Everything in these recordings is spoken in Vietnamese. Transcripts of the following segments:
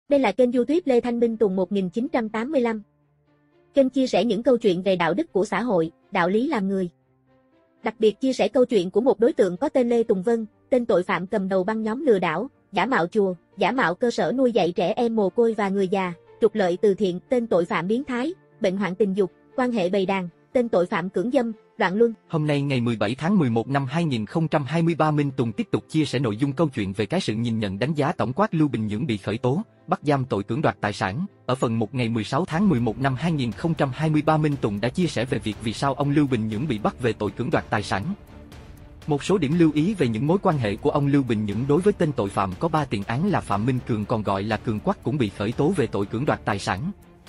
Đây là kênh YouTube Lê Thanh Minh Tùng 1985. Kênh chia sẻ những câu chuyện về đạo đức của xã hội, đạo lý làm người. Đặc biệt chia sẻ câu chuyện của một đối tượng có tên Lê Tùng Vân, tên tội phạm cầm đầu băng nhóm lừa đảo, giả mạo chùa, giả mạo cơ sở nuôi dạy trẻ em mồ côi và người già, trục lợi từ thiện, tên tội phạm biến thái, bệnh hoạn tình dục, quan hệ bầy đàn, tên tội phạm cưỡng dâm, loạn luân. Hôm nay ngày 17 tháng 11 năm 2023, Minh Tùng tiếp tục chia sẻ nội dung câu chuyện về cái sự nhìn nhận đánh giá tổng quát Lưu Bình Nhưỡng bị khởi tố, bắt giam tội cưỡng đoạt tài sản. Ở phần 1 ngày 16 tháng 11 năm 2023, Minh Tùng đã chia sẻ về việc vì sao ông Lưu Bình Nhưỡng bị bắt về tội cưỡng đoạt tài sản. Một số điểm lưu ý về những mối quan hệ của ông Lưu Bình Nhưỡng đối với tên tội phạm có 3 tiền án là Phạm Minh Cường, còn gọi là Cường Quắc, cũng bị khởi tố về tội cưỡng đoạt tài sản.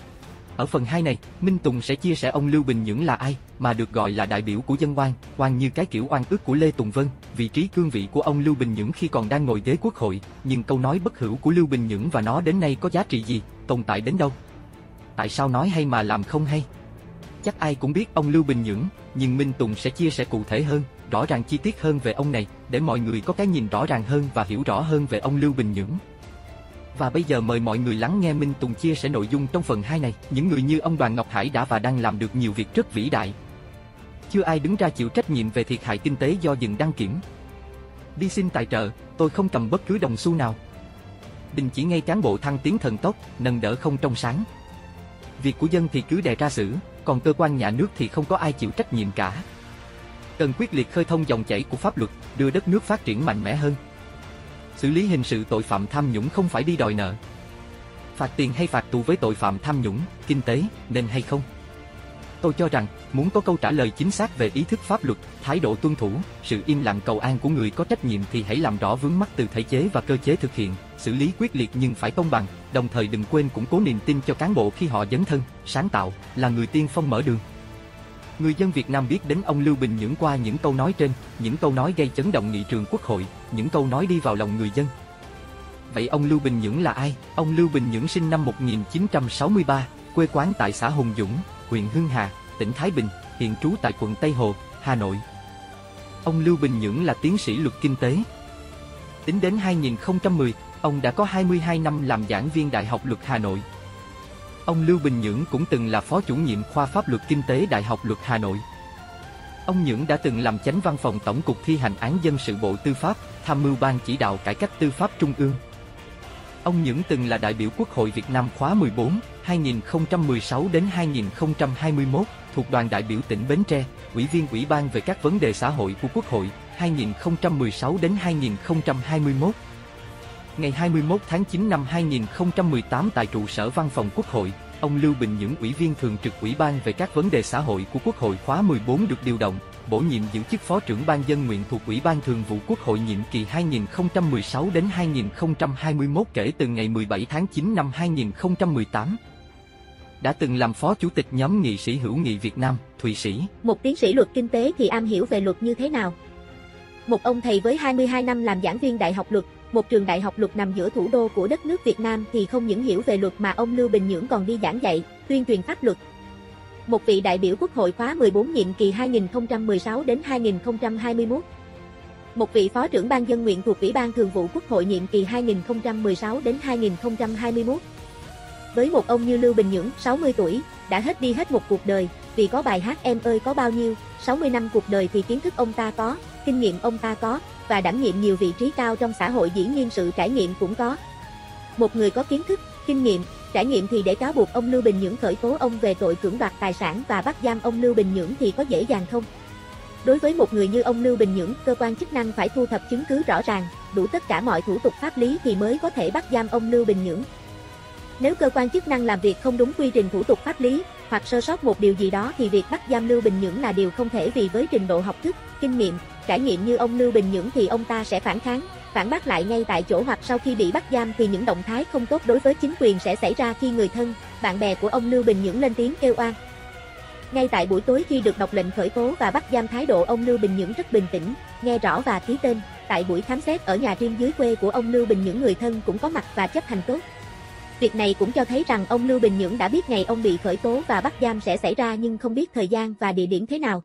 Ở phần 2 này, Minh Tùng sẽ chia sẻ ông Lưu Bình Nhưỡng là ai, mà được gọi là đại biểu của dân oan, oan như cái kiểu oan ức của Lê Tùng Vân, vị trí cương vị của ông Lưu Bình Nhưỡng khi còn đang ngồi ghế Quốc hội, nhưng câu nói bất hữu của Lưu Bình Nhưỡng và nó đến nay có giá trị gì, tồn tại đến đâu? Tại sao nói hay mà làm không hay? Chắc ai cũng biết ông Lưu Bình Nhưỡng, nhưng Minh Tùng sẽ chia sẻ cụ thể hơn, rõ ràng chi tiết hơn về ông này, để mọi người có cái nhìn rõ ràng hơn và hiểu rõ hơn về ông Lưu Bình Nhưỡng. Và bây giờ mời mọi người lắng nghe Minh Tùng chia sẻ nội dung trong phần 2 này. Những người như ông Đoàn Ngọc Hải đã và đang làm được nhiều việc rất vĩ đại. Chưa ai đứng ra chịu trách nhiệm về thiệt hại kinh tế do dừng đăng kiểm. Đi xin tài trợ, tôi không cầm bất cứ đồng xu nào. Đình chỉ ngay cán bộ thăng tiến thần tốc, nâng đỡ không trong sáng. Việc của dân thì cứ đè ra xử, còn cơ quan nhà nước thì không có ai chịu trách nhiệm cả. Cần quyết liệt khơi thông dòng chảy của pháp luật, đưa đất nước phát triển mạnh mẽ hơn. Xử lý hình sự tội phạm tham nhũng không phải đi đòi nợ. Phạt tiền hay phạt tù với tội phạm tham nhũng, kinh tế, nên hay không? Tôi cho rằng, muốn có câu trả lời chính xác về ý thức pháp luật, thái độ tuân thủ, sự im lặng cầu an của người có trách nhiệm thì hãy làm rõ vướng mắc từ thể chế và cơ chế thực hiện, xử lý quyết liệt nhưng phải công bằng, đồng thời đừng quên củng cố niềm tin cho cán bộ khi họ dấn thân, sáng tạo, là người tiên phong mở đường. Người dân Việt Nam biết đến ông Lưu Bình Nhưỡng qua những câu nói trên, những câu nói gây chấn động nghị trường Quốc hội, những câu nói đi vào lòng người dân. Vậy ông Lưu Bình Nhưỡng là ai? Ông Lưu Bình Nhưỡng sinh năm 1963, quê quán tại xã Hùng Dũng, huyện Hưng Hà, tỉnh Thái Bình, hiện trú tại quận Tây Hồ, Hà Nội. Ông Lưu Bình Nhưỡng là tiến sĩ luật kinh tế. Tính đến 2010, ông đã có 22 năm làm giảng viên Đại học Luật Hà Nội. Ông Lưu Bình Nhưỡng cũng từng là phó chủ nhiệm khoa pháp luật kinh tế Đại học Luật Hà Nội. Ông Nhưỡng đã từng làm chánh văn phòng Tổng cục Thi hành án dân sự Bộ Tư pháp, tham mưu ban chỉ đạo cải cách tư pháp Trung ương. Ông Nhưỡng từng là đại biểu Quốc hội Việt Nam khóa 14, 2016 đến 2021, thuộc đoàn đại biểu tỉnh Bến Tre, ủy viên Ủy ban về các vấn đề xã hội của Quốc hội, 2016 đến 2021. Ngày 21 tháng 9 năm 2018 tại trụ sở Văn phòng Quốc hội, ông Lưu Bình Nhưỡng, ủy viên thường trực Ủy ban về các vấn đề xã hội của Quốc hội khóa 14 được điều động, bổ nhiệm giữ chức Phó trưởng Ban Dân nguyện thuộc Ủy ban Thường vụ Quốc hội nhiệm kỳ 2016 đến 2021 kể từ ngày 17 tháng 9 năm 2018. Đã từng làm Phó Chủ tịch nhóm nghị sĩ hữu nghị Việt Nam, Thụy Sĩ. Một tiến sĩ luật kinh tế thì am hiểu về luật như thế nào? Một ông thầy với 22 năm làm giảng viên Đại học Luật, một trường đại học luật nằm giữa thủ đô của đất nước Việt Nam thì không những hiểu về luật mà ông Lưu Bình Nhưỡng còn đi giảng dạy, tuyên truyền pháp luật. Một vị đại biểu Quốc hội khóa 14 nhiệm kỳ 2016 đến 2021. Một vị phó trưởng Ban Dân nguyện thuộc Ủy ban Thường vụ Quốc hội nhiệm kỳ 2016 đến 2021. Với một ông như Lưu Bình Nhưỡng, 60 tuổi, đã hết đi hết một cuộc đời, vì có bài hát Em ơi có bao nhiêu, 60 năm cuộc đời thì kiến thức ông ta có, kinh nghiệm ông ta có, và đảm nhiệm nhiều vị trí cao trong xã hội dĩ nhiên sự trải nghiệm cũng có. Một người có kiến thức, kinh nghiệm, trải nghiệm thì để cáo buộc ông Lưu Bình Nhưỡng, khởi tố ông về tội cưỡng đoạt tài sản và bắt giam ông Lưu Bình Nhưỡng thì có dễ dàng không? Đối với một người như ông Lưu Bình Nhưỡng, cơ quan chức năng phải thu thập chứng cứ rõ ràng, đủ tất cả mọi thủ tục pháp lý thì mới có thể bắt giam ông Lưu Bình Nhưỡng. Nếu cơ quan chức năng làm việc không đúng quy trình thủ tục pháp lý, hoặc sơ sót một điều gì đó thì việc bắt giam Lưu Bình Nhưỡng là điều không thể, vì với trình độ học thức, kinh nghiệm, trải nghiệm như ông Lưu Bình Nhưỡng thì ông ta sẽ phản kháng, phản bác lại ngay tại chỗ, hoặc sau khi bị bắt giam thì những động thái không tốt đối với chính quyền sẽ xảy ra khi người thân, bạn bè của ông Lưu Bình Nhưỡng lên tiếng kêu oan. Ngay tại buổi tối khi được đọc lệnh khởi tố và bắt giam, thái độ ông Lưu Bình Nhưỡng rất bình tĩnh, nghe rõ và ký tên. Tại buổi khám xét ở nhà riêng dưới quê của ông Lưu Bình Nhưỡng, người thân cũng có mặt và chấp hành tốt. Việc này cũng cho thấy rằng ông Lưu Bình Nhưỡng đã biết ngày ông bị khởi tố và bắt giam sẽ xảy ra nhưng không biết thời gian và địa điểm thế nào.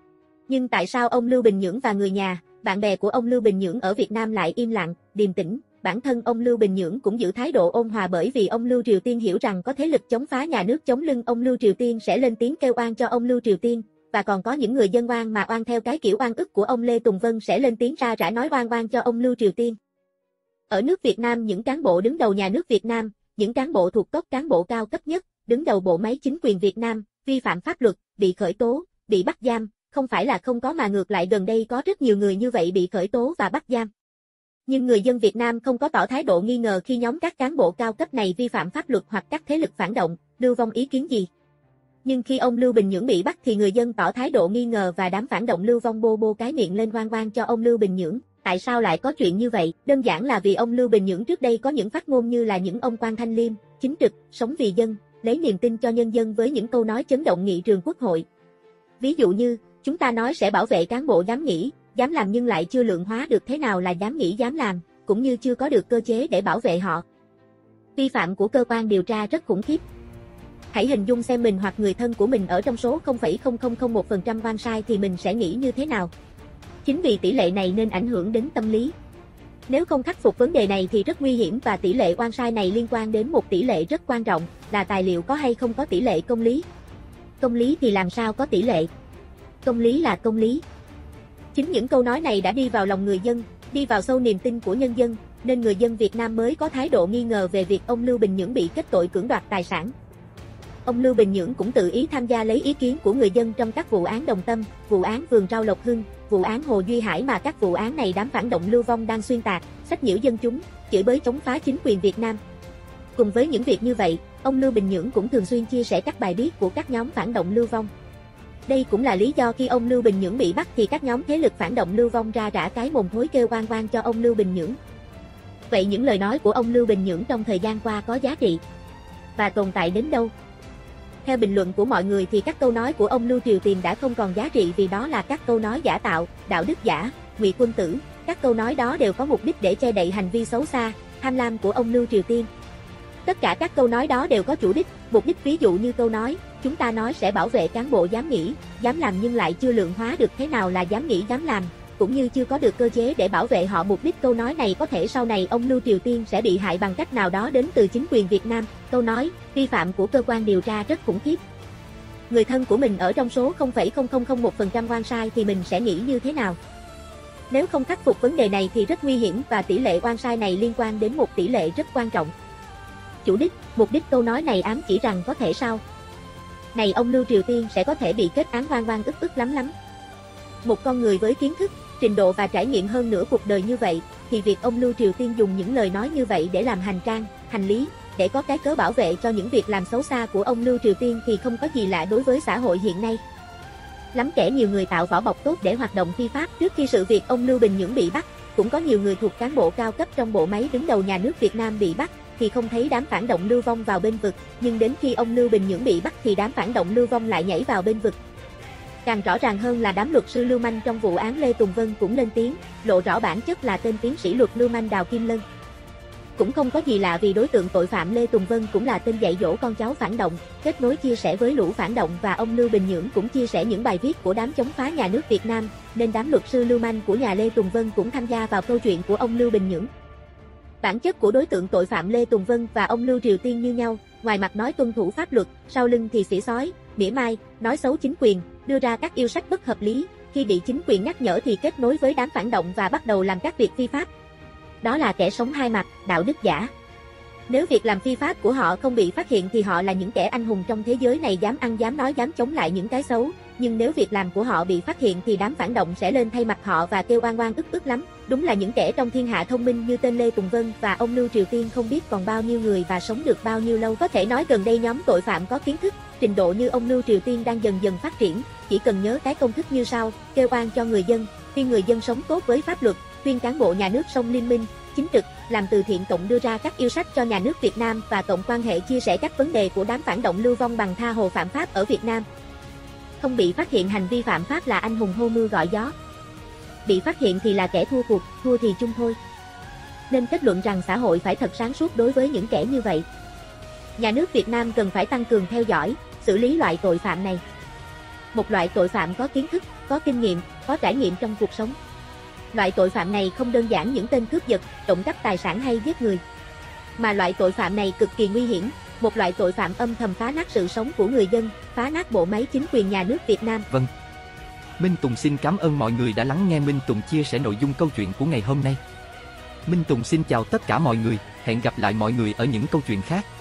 Nhưng tại sao ông Lưu Bình Nhưỡng và người nhà, bạn bè của ông Lưu Bình Nhưỡng ở Việt Nam lại im lặng, điềm tĩnh, bản thân ông Lưu Bình Nhưỡng cũng giữ thái độ ôn hòa bởi vì ông Lưu Triều Tiên hiểu rằng có thế lực chống phá nhà nước chống lưng ông Lưu Triều Tiên sẽ lên tiếng kêu oan cho ông Lưu Triều Tiên, và còn có những người dân oan mà oan theo cái kiểu oan ức của ông Lê Tùng Vân sẽ lên tiếng ra rã nói oan oan cho ông Lưu Triều Tiên. Ở nước Việt Nam, những cán bộ đứng đầu nhà nước Việt Nam, những cán bộ thuộc cấp cán bộ cao cấp nhất, đứng đầu bộ máy chính quyền Việt Nam, vi phạm pháp luật, bị khởi tố, bị bắt giam, không phải là không có mà ngược lại gần đây có rất nhiều người như vậy bị khởi tố và bắt giam. Nhưng người dân Việt Nam không có tỏ thái độ nghi ngờ khi nhóm các cán bộ cao cấp này vi phạm pháp luật hoặc các thế lực phản động, lưu vong ý kiến gì. Nhưng khi ông Lưu Bình Nhưỡng bị bắt thì người dân tỏ thái độ nghi ngờ và đám phản động lưu vong bô cái miệng lên oan oan cho ông Lưu Bình Nhưỡng. Tại sao lại có chuyện như vậy? Đơn giản là vì ông Lưu Bình Nhưỡng trước đây có những phát ngôn như là những ông quan thanh liêm, chính trực, sống vì dân, lấy niềm tin cho nhân dân với những câu nói chấn động nghị trường Quốc hội. Ví dụ như, chúng ta nói sẽ bảo vệ cán bộ dám nghĩ, dám làm nhưng lại chưa lượng hóa được thế nào là dám nghĩ dám làm, cũng như chưa có được cơ chế để bảo vệ họ. Vi phạm của cơ quan điều tra rất khủng khiếp. Hãy hình dung xem mình hoặc người thân của mình ở trong số 0,0001% oan sai thì mình sẽ nghĩ như thế nào. Chính vì tỷ lệ này nên ảnh hưởng đến tâm lý. Nếu không khắc phục vấn đề này thì rất nguy hiểm và tỷ lệ oan sai này liên quan đến một tỷ lệ rất quan trọng, là tài liệu có hay không có tỷ lệ công lý. Công lý thì làm sao có tỷ lệ? Công lý là công lý. Chính những câu nói này đã đi vào lòng người dân, đi vào sâu niềm tin của nhân dân, nên người dân Việt Nam mới có thái độ nghi ngờ về việc ông Lưu Bình Nhưỡng bị kết tội cưỡng đoạt tài sản. Ông Lưu Bình Nhưỡng cũng tự ý tham gia lấy ý kiến của người dân trong các vụ án Đồng Tâm, vụ án Vườn Rau Lộc Hưng, vụ án Hồ Duy Hải mà các vụ án này đám phản động lưu vong đang xuyên tạc, sách nhiễu dân chúng, chửi bới chống phá chính quyền Việt Nam. Cùng với những việc như vậy, ông Lưu Bình Nhưỡng cũng thường xuyên chia sẻ các bài viết của các nhóm phản động lưu vong. Đây cũng là lý do khi ông Lưu Bình Nhưỡng bị bắt thì các nhóm thế lực phản động lưu vong ra rã cái mồm thối kêu oan oan cho ông Lưu Bình Nhưỡng. Vậy những lời nói của ông Lưu Bình Nhưỡng trong thời gian qua có giá trị và tồn tại đến đâu? Theo bình luận của mọi người thì các câu nói của ông Lưu Triều Tiên đã không còn giá trị vì đó là các câu nói giả tạo, đạo đức giả, ngụy quân tử. Các câu nói đó đều có mục đích để che đậy hành vi xấu xa, tham lam của ông Lưu Triều Tiên. Tất cả các câu nói đó đều có chủ đích, mục đích, ví dụ như câu nói, chúng ta nói sẽ bảo vệ cán bộ dám nghĩ, dám làm nhưng lại chưa lượng hóa được thế nào là dám nghĩ dám làm, cũng như chưa có được cơ chế để bảo vệ họ. Mục đích câu nói này có thể sau này ông Lưu Triều Tiên sẽ bị hại bằng cách nào đó đến từ chính quyền Việt Nam. Câu nói, vi phạm của cơ quan điều tra rất khủng khiếp. Người thân của mình ở trong số 0,0001% oan sai thì mình sẽ nghĩ như thế nào? Nếu không khắc phục vấn đề này thì rất nguy hiểm và tỷ lệ oan sai này liên quan đến một tỷ lệ rất quan trọng. Chủ đích, mục đích câu nói này ám chỉ rằng có thể sau này ông Lưu Triều Tiên sẽ có thể bị kết án oan oan ức lắm. Một con người với kiến thức, trình độ và trải nghiệm hơn nửa cuộc đời như vậy, thì việc ông Lưu Triều Tiên dùng những lời nói như vậy để làm hành trang, hành lý, để có cái cớ bảo vệ cho những việc làm xấu xa của ông Lưu Triều Tiên thì không có gì lạ đối với xã hội hiện nay. Lắm kẻ nhiều người tạo vỏ bọc tốt để hoạt động phi pháp. Trước khi sự việc ông Lưu Bình Nhưỡng bị bắt, cũng có nhiều người thuộc cán bộ cao cấp trong bộ máy đứng đầu nhà nước Việt Nam bị bắt, thì không thấy đám phản động lưu vong vào bên vực, nhưng đến khi ông Lưu Bình Nhưỡng bị bắt thì đám phản động lưu vong lại nhảy vào bên vực. Càng rõ ràng hơn là đám luật sư lưu manh trong vụ án Lê Tùng Vân cũng lên tiếng, lộ rõ bản chất là tên tiến sĩ luật lưu manh Đào Kim Lân. Cũng không có gì lạ vì đối tượng tội phạm Lê Tùng Vân cũng là tên dạy dỗ con cháu phản động, kết nối chia sẻ với lũ phản động, và ông Lưu Bình Nhưỡng cũng chia sẻ những bài viết của đám chống phá nhà nước Việt Nam, nên đám luật sư lưu manh của nhà Lê Tùng Vân cũng tham gia vào câu chuyện của ông Lưu Bình Nhưỡng. Bản chất của đối tượng tội phạm Lê Tùng Vân và ông Lưu Triều Tiên như nhau, ngoài mặt nói tuân thủ pháp luật, sau lưng thì xỉ xói, mỉa mai, nói xấu chính quyền, đưa ra các yêu sách bất hợp lý, khi bị chính quyền nhắc nhở thì kết nối với đám phản động và bắt đầu làm các việc phi pháp. Đó là kẻ sống hai mặt, đạo đức giả. Nếu việc làm phi pháp của họ không bị phát hiện thì họ là những kẻ anh hùng trong thế giới này, dám ăn dám nói dám chống lại những cái xấu, nhưng nếu việc làm của họ bị phát hiện thì đám phản động sẽ lên thay mặt họ và kêu oan oan ức lắm. Đúng là những kẻ trong thiên hạ thông minh như tên Lê Tùng Vân và ông Lưu Triều Tiên không biết còn bao nhiêu người và sống được bao nhiêu lâu. Có thể nói gần đây nhóm tội phạm có kiến thức, trình độ như ông Lưu Triều Tiên đang dần dần phát triển, chỉ cần nhớ cái công thức như sau: kêu oan cho người dân, khuyên người dân sống tốt với pháp luật, khuyên cán bộ nhà nước sống liên minh, chính trực, làm từ thiện, cộng đưa ra các yêu sách cho nhà nước Việt Nam và cộng quan hệ chia sẻ các vấn đề của đám phản động lưu vong bằng tha hồ phạm pháp ở Việt Nam. Không bị phát hiện hành vi phạm pháp là anh hùng hô mưa gọi gió. Bị phát hiện thì là kẻ thua cuộc, thua thì chung thôi. Nên kết luận rằng xã hội phải thật sáng suốt đối với những kẻ như vậy. Nhà nước Việt Nam cần phải tăng cường theo dõi, xử lý loại tội phạm này. Một loại tội phạm có kiến thức, có kinh nghiệm, có trải nghiệm trong cuộc sống. Loại tội phạm này không đơn giản những tên cướp giật, trộm cắp tài sản hay giết người, mà loại tội phạm này cực kỳ nguy hiểm, một loại tội phạm âm thầm phá nát sự sống của người dân, phá nát bộ máy chính quyền nhà nước Việt Nam. Vâng. Minh Tùng xin cảm ơn mọi người đã lắng nghe Minh Tùng chia sẻ nội dung câu chuyện của ngày hôm nay. Minh Tùng xin chào tất cả mọi người, hẹn gặp lại mọi người ở những câu chuyện khác.